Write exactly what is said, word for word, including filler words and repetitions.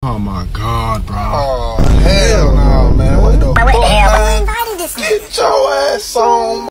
Oh my God, bro. Oh, hell no, man. What the What the fuck, hell? man? Who invited this nigga? Get your ass on.